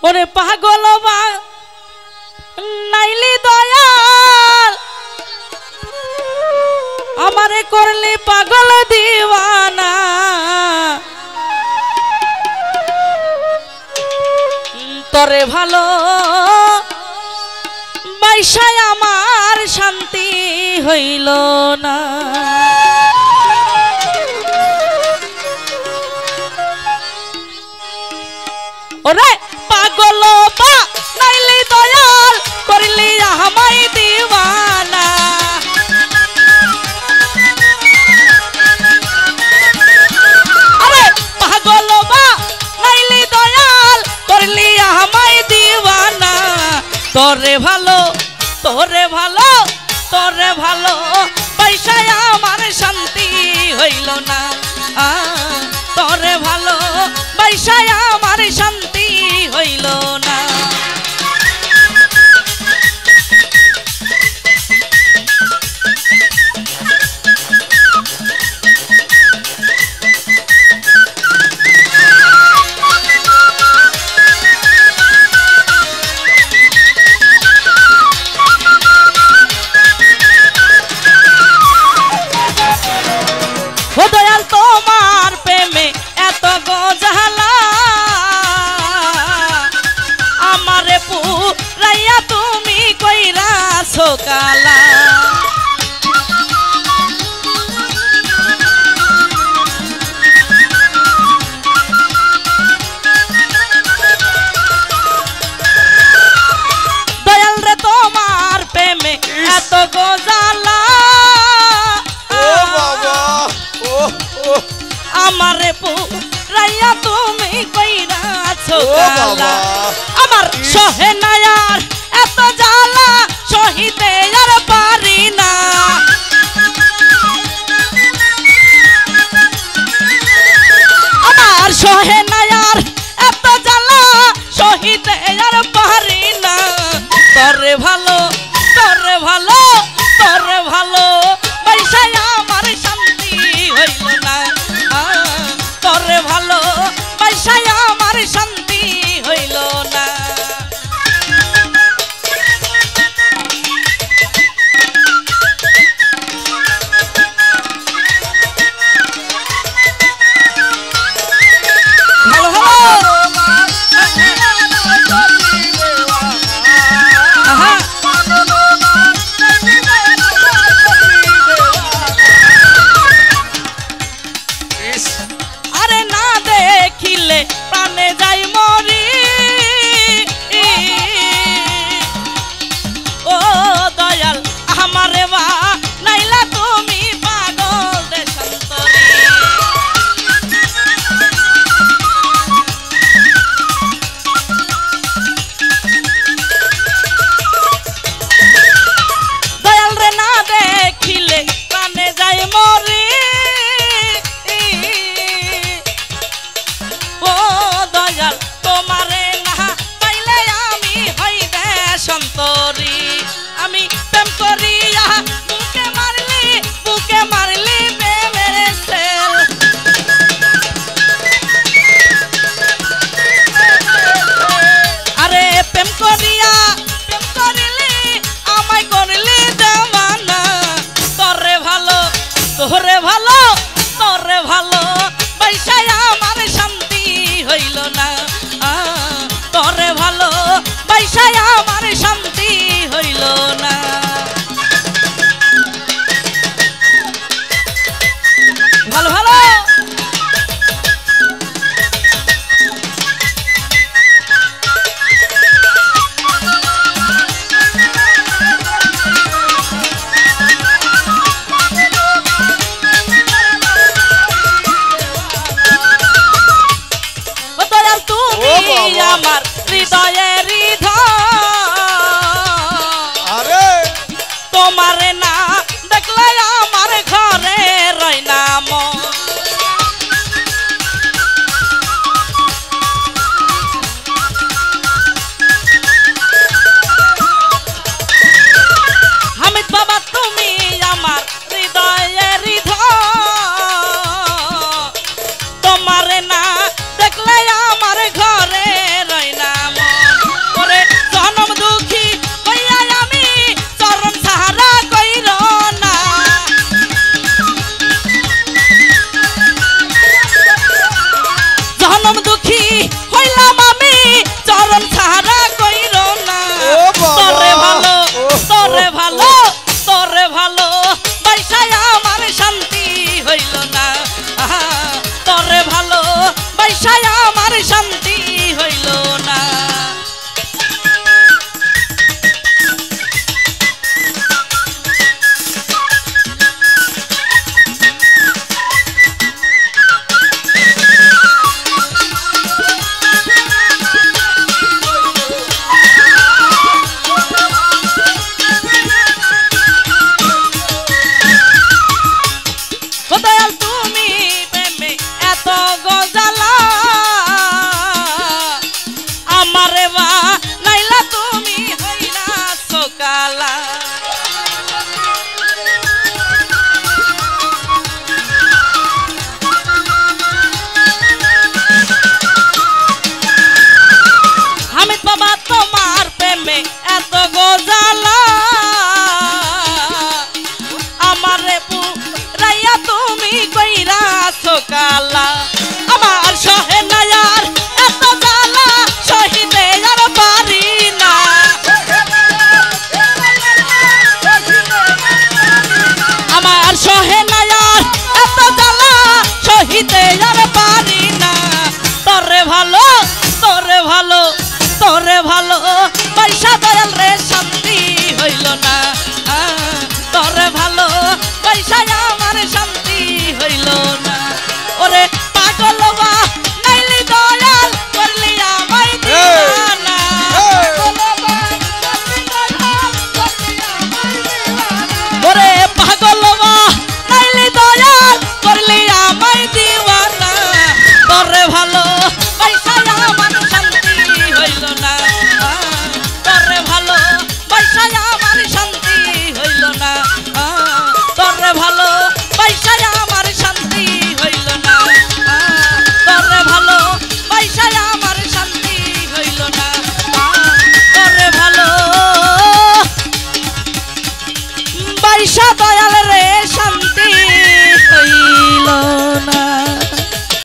ওরে পাগল বা নাইলি দয়াল আমারে করলি পাগল দিওয়ানা তরে ভালো বাইশায় আমার শান্তি হইল না ওরে পাগল বা নাইলি দয়াল করলি আমায় দিওয়ানা আরে পাগল বা নাইলি দয়াল করলি আমায় দিওয়ানা তোরে ভালো পয়সায় আমার শান্তি হইল না তোরে ভালো পয়সায় আমার শান্তি হইল না তোমার প্রেমে এত গোজালা আমারে পুরাইয়া তুমি কইরাছো কালা দয়াল রে তোমার প্রেমে এত গোজালা আমারে পুরাইয়া তুমি কইরাছো কালা আমার সহে না আর এত জ্বালা সহিতে আর পারি না আমার সহে না আর এত জ্বালা সহিতে আর পারি না তোরে ভালো পয়সায় আমার শান্তি হইল না তোরে ভালো পয়সায় আমার শান্তি হইল না ভালো আরে না দেখিলে প্রাণে যাই মরি ও দয়াল আমারে বা নাইলা তুমি পাগল দেশান্তরী দয়াল রে না দেখিলে প্রাণে যাই মরি ও দয়াল তোমারে না পাইলে আমি হই দেশান্তরী আমি প্রেম করিয়া বুকে মারলি প্রেমের সেল আরে প্রেম করিলি আমায় করলি দেওয়ানা তোরে ভালো পয়সায় আমার শান্তি হইল না তোরে ভালো পয়সায় আমার শান্তি হইল না ভালো আমার হৃদয়ের তোমারে না দেখলে আমার ঘর